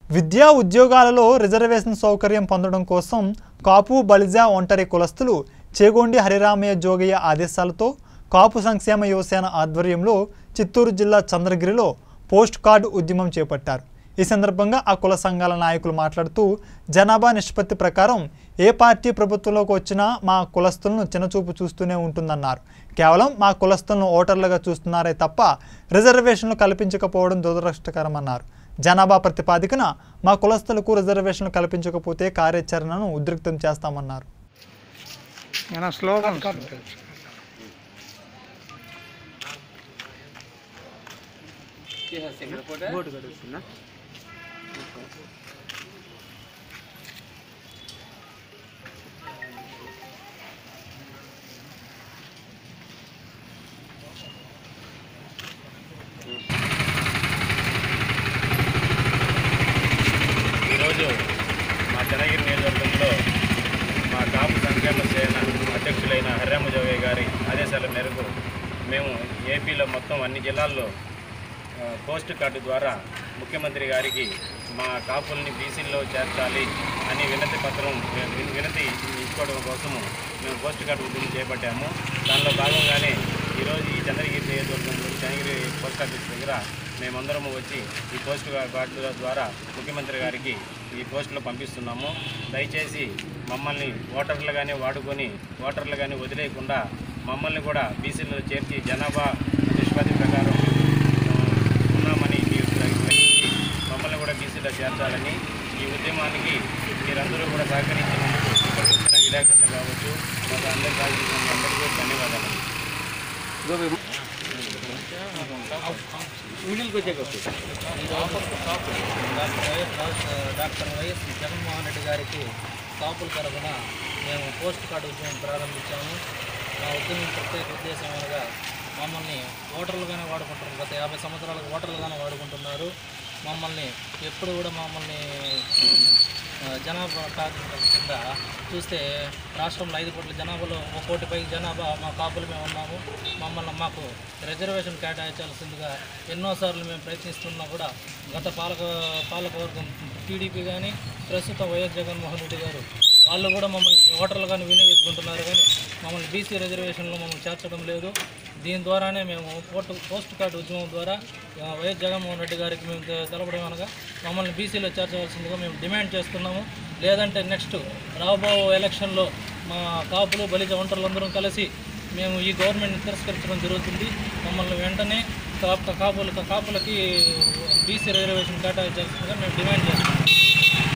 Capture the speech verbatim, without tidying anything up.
విద్యా ఉద్యోగాలలో రిజర్వేషన్ సౌకర్యం పొందడం కోసం కాపు బలిజ ఒంటరి కులస్తులు చేగొండి హరిరామయ్య జోగయ్య ఆదేశాలతో కాపు సంక్షేమ యువసేన ఆధ్వర్యంలో చిత్తూరు జిల్లా చంద్రగిరిలో పోస్ట్ కార్డు ఉద్యమం చేపట్టారు। ఈ సందర్భంగా ఆ కుల సంఘాల నాయకులు మాట్లాడుతూ జనాభా నిష్పత్తి ప్రకారం ఏ పార్టీ ప్రభుత్వంలోకి వచ్చినా మా కులస్తులను చిన్నచూపు చూస్తూనే ఉంటుందన్నారు। కేవలం మా కులస్తులను ఓటర్లుగా చూస్తున్నారే తప్ప రిజర్వేషన్లు కల్పించకపోవడం దురదృష్టకరమన్నారు। జనాభా ప్రతిపాదికన మా కులస్తులకు రిజర్వేషన్లు కల్పించకపోతే కార్యాచరణను ఉద్రిక్తం చేస్తామన్నారు। ఈరోజు మా చంద్రగిరి నియోజకవర్గంలో మా కాపు సంక్షేమ సేన అధ్యక్షులైన హరిరామ జోగయ్య గారి ఆదేశాల మేరకు మేము ఏపీలో మొత్తం అన్ని జిల్లాల్లో పోస్ట్ కార్డు ద్వారా ముఖ్యమంత్రి గారికి మా కాపుల్ని బీసీల్లో చేర్చాలి అని వినతి పత్రం వినతి ఇచ్చుకోవడం కోసము మేము పోస్ట్ కార్డు ఉద్యమం చేపట్టాము। దానిలో భాగంగానే ఈరోజు ఈ చంద్రగిరి నియోజకవర్గంలో చంద్రగిరి పోస్ట్ ఆఫీస్ దగ్గర మేమందరము వచ్చి ఈ పోస్ట్ కార్డుల ద్వారా ముఖ్యమంత్రి గారికి ఈ పోస్టులు పంపిస్తున్నాము। దయచేసి మమ్మల్ని ఓటర్లుగానే వాడుకొని ఓటర్లుగానే వదిలేయకుండా మమ్మల్ని కూడా బీసీలో చేర్చి జనాభా నిష్పత్తి ప్రకారం ఉన్నామని మమ్మల్ని కూడా బీసీలో చేర్చాలని ఈ ఉద్యమానికి మీరందరూ కూడా సహకరించినందుకు ఇక్కడికి వచ్చిన విలేకరులు కావచ్చు మాకు అందరూ సహకరించిన అందరికీ ధన్యవాదాలు। డాక్టర్ వైఎస్ జగన్మోహన్ రెడ్డి గారికి కాపుల తరఫున మేము పోస్ట్ కార్డు ఉద్యమం ప్రారంభించాము। మా ఉద్యమం ప్రత్యేక ఉద్దేశం అనగా మమ్మల్ని ఓటర్లుగానే వాడుకుంటున్నారు, గత యాభై సంవత్సరాలకు ఓటర్లుగానే వాడుకుంటున్నారు। మమ్మల్ని ఎప్పుడు కూడా మమ్మల్ని జనాభా ప్రాతినిధ్యం కింద చూస్తే రాష్ట్రంలో ఐదు కోట్ల జనాభాలో ఒక కోటి పైకి జనాభా మా కాపులు మేము ఉన్నాము। మమ్మల్ని మాకు రిజర్వేషన్ కేటాయించాల్సిందిగా ఎన్నోసార్లు మేము ప్రయత్నిస్తున్నా కూడా గత పాలక పాలకవర్గం టీడీపీ కానీ ప్రస్తుతం వైఎస్ జగన్మోహన్ రెడ్డి గారు వాళ్ళు కూడా మమ్మల్ని ఓటర్లుగానే వినియోగించుకుంటున్నారు, కానీ మమ్మల్ని బీసీ రిజర్వేషన్లో మమ్మల్ని చేర్చడం లేదు। దీని ద్వారానే మేము పోస్ట్ పోస్ట్ కార్డు ఉద్యమం ద్వారా వైఎస్ జగన్మోహన్ రెడ్డి గారికి మేము తెలపడం అనగా మమ్మల్ని బీసీలో చేర్చవలసిందిగా మేము డిమాండ్ చేస్తున్నాము। లేదంటే నెక్స్ట్ రాబో ఎలక్షన్లో మా కాపులు బలిజ ఒంటరులందరం కలిసి మేము ఈ గవర్నమెంట్ని తిరస్కరించడం జరుగుతుంది। మమ్మల్ని వెంటనే కాపుల కాపులకి బీసీ రిజర్వేషన్ కేటాయించాల్సిందిగా మేము డిమాండ్ చేస్తున్నాం।